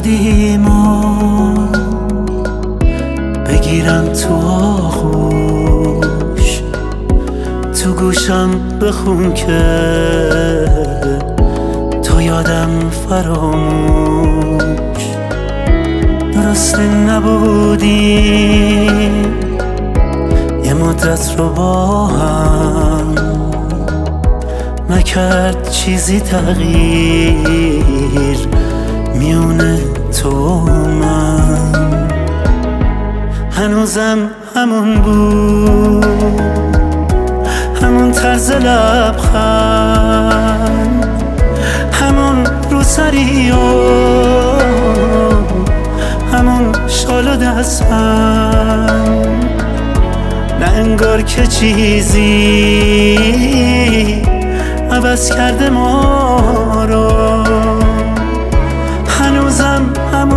نبودیم و بگیرم تو آغوش، تو گوشم بخون که تو یادم فراموش. درسته نبودیم یه مدت رو با هم، نکرد چیزی تغییر میونه تو و من. هنوزم همون بود، همون طرز لبخند، همون روسری و همون شال و دستبند. نه انگار که چیزی عوض کرده ما رو، هنوزم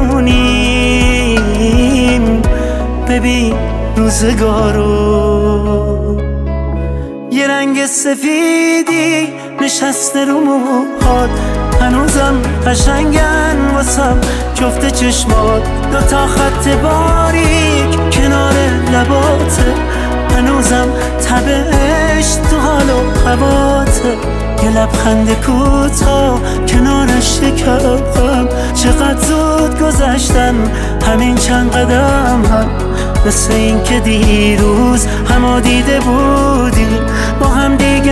همونیم، ببین روزگارو. یه رنگ سفیدی نشسته رو موهات، هنوزم قشنگن واسم جفت چشمات. دوتا خط باریک کنار لباته، هنوزم تب عشق تو حال و هواته. یه لبخند کوتاه کنارش شکم، چقدر زود گذشتن همین چند قدم هم. مثل این که دیروز همو دیده بودیم با هم دیگه،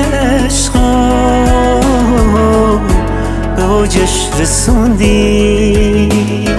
عشقا به اوجش رسوندیم.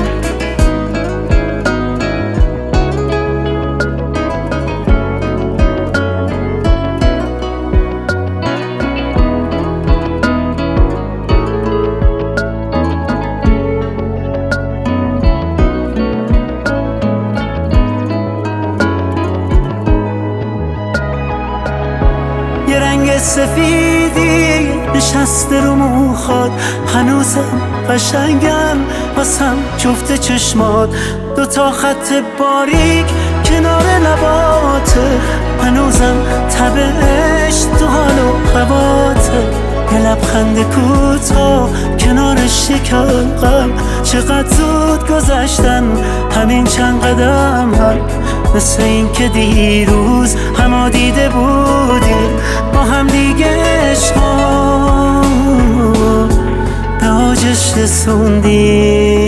یه رنگ سفیدی نشسته رو موهات، هنوزم قشنگن واسم جفت چشمات. دوتا خط باریک کنار لباته، هنوزم تب عشق تو حال و هواته. یه لبخند کوتاه کنارش شکم، چقدر زود گذشتن همین چند قدم هم. مثل این که دیروز همو دیده بودیم با هم دیگه، عشقا به اوجش رسوندیم.